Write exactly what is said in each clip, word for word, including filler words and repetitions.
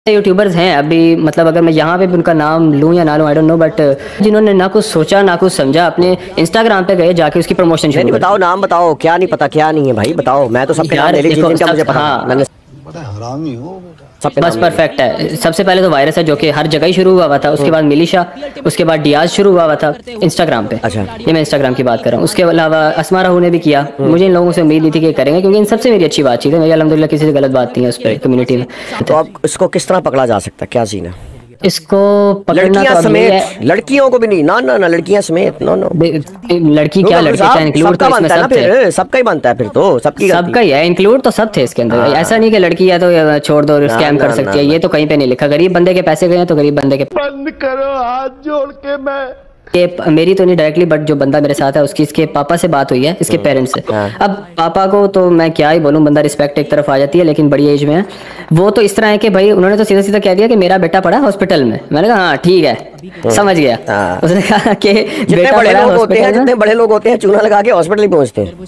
YouTubers हैं अभी, मतलब अगर मैं यहाँ पे भी उनका नाम लूँ या ना लूँ आई डोंट नो, बट जिन्होंने ना कुछ सोचा ना कुछ समझा, अपने इंस्टाग्राम पे गए जाके उसकी प्रमोशन शुरू नहीं कर बताओ, नाम बताओ, क्या नहीं पता क्या नहीं है भाई, बताओ। मैं तो सबके नाम ले ली जिनका मुझे पता था। मैंने हरामी हो बेटा। बस परफेक्ट है। सबसे पहले तो वायरस है जो कि हर जगह ही शुरू हुआ हुआ था, उसके बाद मिलिशा, उसके बाद डियाज शुरू हुआ हुआ था इंस्टाग्राम पे। अच्छा, ये मैं इंस्टाग्राम की बात कर रहा हूँ। उसके अलावा अस्मा राहू ने भी किया। मुझे इन लोगों से उम्मीद नहीं थी कि करेंगे, क्योंकि इन सबसे मेरी अच्छी बातचीत है। मेरी अल्हम्दुलिल्लाह किसी से गलत बात नहीं है उस पर कम्युनिटी में। तो अब इसको किस तरह पकड़ा जा सकता है, क्या सीन है? इसको पकड़ना लड़कियां तो समेत, लड़कियों को भी नहीं, ना ना ना लड़कियां समेत, नो नो। लड़की क्या लड़के चाहे इंक्लूड तो इसमें सब थे, सबका ही बनता है फिर तो, सबकी सबका ही है, इंक्लूड तो सब थे इसके अंदर। ऐसा नहीं कि लड़की है तो छोड़ दो, स्कैम कर सकती है, ये तो कहीं पे नहीं लिखा। गरीब बंदे के पैसे गए हैं तो गरीब बंदे के। बंद करो हाथ जोड़ के। मैं ये मेरी तो नहीं डायरेक्टली, बट जो बंदा मेरे साथ है उसकी इसके पापा से बात हुई है, इसके पेरेंट्स से। अब पापा को तो मैं क्या ही बोलूं, बंदा रिस्पेक्ट एक तरफ आ जाती है, लेकिन बड़ी एज में है वो। तो इस तरह है कि भाई उन्होंने तो सीधा सीधा कह दिया कि मेरा बेटा पड़ा हॉस्पिटल में। मैंने कहा हाँ ठीक है, समझ गया। उसने कहा कि जितने बड़े लोग होते हैं, जितने बड़े लोग होते हैं चूना लगा के हॉस्पिटल ही पहुंचते हैं।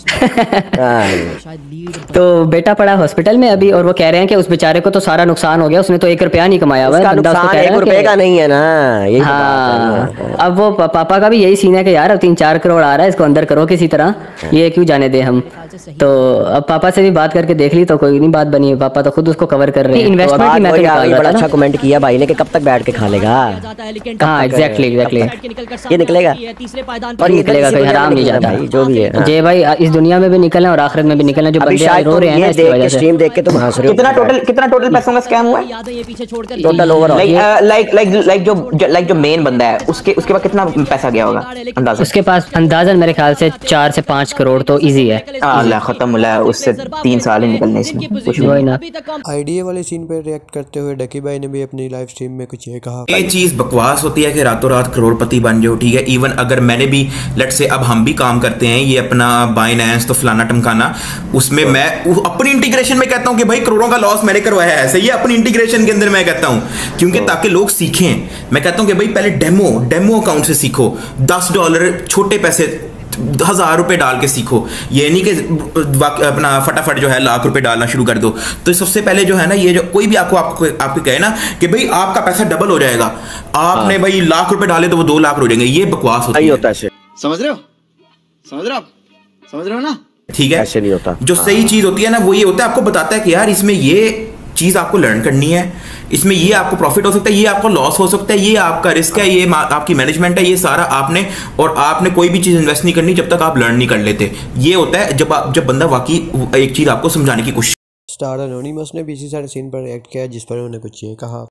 तो बेटा पड़ा हॉस्पिटल में अभी, और वो कह रहे हैं कि उस बेचारे को तो सारा नुकसान हो गया, उसने तो एक रुपया नहीं कमाया हुआ है। नुकसान एक रुपए का नहीं है ना, यही हाँ। अब वो पापा का भी यही सीन है कि यार अब तीन चार करोड़ आ रहा है, इसको अंदर करो किसी तरह, ये क्यों जाने दे हम। तो अब पापा से भी बात करके देख ली तो कोई नहीं बात बनी। पापा तो खुद उसको कवर कर रहे हैं। इन्वेस्टमेंट की मैं तो बड़ा अच्छा कमेंट किया भाई ने कि कब तक बैठ के खा लेगा। हाँ एग्जैक्टली एग्जैक्टली, ये निकलेगा और निकलेगा, कोई हराम नहीं जाता जो भी है जे भाई। इस दुनिया में भी निकलना और आखिरत में भी निकलना। जो बंदे रो रहे हैं ना इसकी वजह से, स्ट्रीम देख के तुम हंस रहे हो। कितना टोटल कितना टोटल पैसों का स्कैम हुआ है total over? Like like like जो लाइक जो मेन बंदा है उसके उसके पास कितना पैसा गया होगा अंदाजा? उसके पास अंदाजन मेरे ख्याल से चार से पाँच करोड़ तो इजी है। अल्लाह खत्म हुआ, उससे तीन साल ही निकलने इसमें कुछ वही ना। आईडीए वाले सीन पे रिएक्ट करते हुए डकी भाई ने भी अपनी लाइव स्ट्रीम में कुछ ये कहा। ये चीज बकवास होती है कि रातों रात करोड़पति बन जाओ, ठीक है। इवन अगर मैंने भी लेट से, अब हम भी काम करते हैं ये अपना बाइनेंस तो फलाना टमकाना, उसमें मैं अपनी इंटीग्रेशन में कहता हूं कि भाई करोड़ों का लॉस मैंने करवाया है, सही है। अपनी इंटीग्रेशन के अंदर मैं कहता हूं, क्योंकि ताकि लोग सीखें। मैं कहता हूं कि भाई पहले डेमो डेमो अकाउंट से सीखो, दस डॉलर छोटे पैसे, हजार रुपए डाल के सीखो। ये नहीं कि अपना फटाफट जो है लाख रुपए डालना शुरू कर दो। तो सबसे पहले जो है ना, ये जो कोई भी आपको आपको आपको कहे ना कि भाई आपका पैसा डबल हो जाएगा, आपने भाई लाख रुपए डाले तो वो दो लाख हो जाएंगे, ये बकवास होता है। समझ रहे हो, समझ रहे हो, समझ रहे हो ना? ठीक है, ऐसे नहीं होता। जो सही चीज होती है ना वो ये होता है, आपको बताता है कि यार इसमें ये चीज आपको लर्न करनी है, इसमें ये आपको प्रॉफिट हो सकता है, ये आपको लॉस हो सकता है, ये आपका रिस्क है, ये आपकी मैनेजमेंट है, ये सारा आपने। और आपने कोई भी चीज इन्वेस्ट नहीं करनी जब तक आप लर्न नहीं कर लेते। ये होता है जब आप जब बंदा वाकई एक चीज आपको समझाने की कोशिश। स्टार एनोनिमस ने भी इसी सारे सीन पर रिएक्ट किया, जिस पर उन्होंने कुछ ये कहा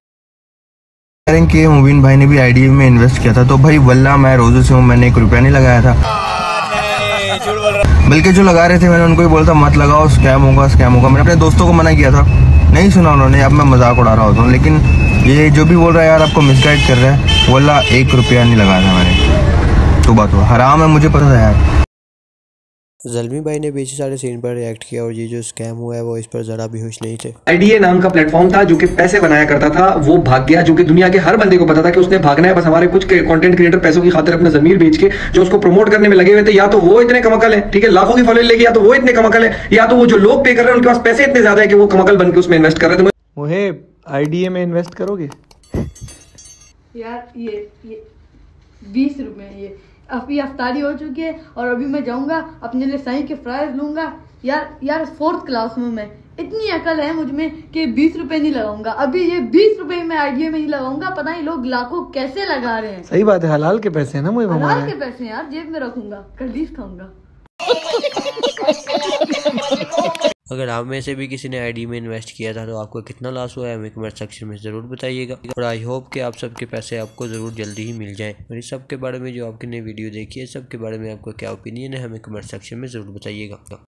कि मुबीन भाई ने भी आईडी में इन्वेस्ट किया था। तो भाई वल्ला मैं रोज़ों से हूँ, मैंने एक रुपया नहीं लगाया था, बल्कि जो लगा रहे थे मैंने उनको ही बोला था मत लगाओ, स्कैम होगा स्कैम होगा। मैंने अपने दोस्तों को मना किया था, नहीं सुना उन्होंने। अब मैं मजाक उड़ा रहा होता हूँ, लेकिन ये जो भी बोल रहा है यार आपको मिसगाइड कर रहा है, वल्ला एक रुपया नहीं लगाया था मैंने। तो बात हुआ हराम है, मुझे पता है यार। ज़ल्मी भाई ने भी इसी सारे सीन पर रिएक्ट किया, और ये जो स्कैम हुआ है वो इस पर जरा भी होश नहीं थे। आईडीए नाम का प्लेटफॉर्म था जो कि पैसे बनाया करता था, वो भाग गया, जो कि दुनिया के हर बंदे को पता था कि उसने भागना है। बस हमारे कुछ कंटेंट क्रिएटर पैसों की खातिर अपना जमीर बेच के जो उसको प्रमोट करने में लगे हुए थे, या तो वो इतने कमकल है, ठीक है, लाखों की फॉलोइंग लेके, या तो वो इतने कमकल है, या तो वो जो लोग पे कर रहे हैं उनके पास पैसे इतने ज्यादा है कि वो कमकल बन के उसमें इन्वेस्ट कर रहे थे। मुझे आईडीए में इन्वेस्ट करोगे यार? ये ये बीस रुपए ये अभी अफ्तारी हो चुकी है, और अभी मैं जाऊंगा अपने लिए सही के फ्राइज लूंगा। यार यार फोर्थ क्लास में मैं, इतनी अकल है मुझ में कि बीस रुपए नहीं लगाऊंगा। अभी ये बीस रुपए मैं आईडिया में नहीं लगाऊंगा, पता नहीं लोग लाखों कैसे लगा रहे हैं। सही बात है, हलाल के पैसे है ना, मुझे हलाल के पैसे यार, जेब में रखूंगा, कलीस खाऊंगा। अगर आप में से भी किसी ने आईडी में इन्वेस्ट किया था तो आपको कितना लॉस हुआ है हमें कमेंट सेक्शन में ज़रूर बताइएगा, और आई होप कि आप सबके पैसे आपको ज़रूर जल्दी ही मिल जाएं। और इस सब के बारे में जो आपने वीडियो देखी है, सब के बारे में आपका क्या ओपिनियन है हमें कमेंट सेक्शन में ज़रूर बताइएगा।